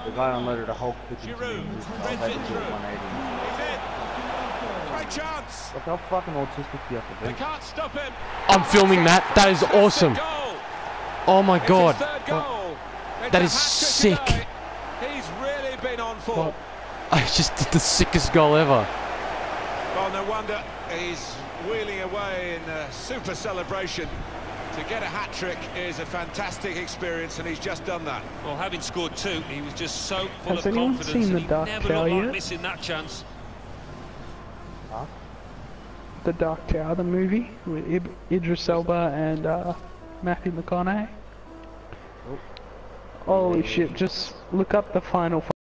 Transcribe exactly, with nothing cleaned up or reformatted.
The guy unloaded a whole fifty Giroud minutes. threads it through. He's in. Great chance. Look how fucking autistic you have to They be. can't stop him. I'm filming that. That is awesome. Goal. Oh my god. It's his third goal. It's That a is hat-trick sick. today. He's really been on form. I just did the sickest goal ever. Well, no wonder he's wheeling away in a super celebration. To get a hat-trick is a fantastic experience, and he's just done that. Well, having scored two, he was just so full Has of anyone confidence, seen and The he Dark never Tower looked like yet? missing that chance. Huh? The Dark Tower, the movie with Ib Idris Elba and uh, Matthew McConaughey. Nope. Holy shit! Just look up the final.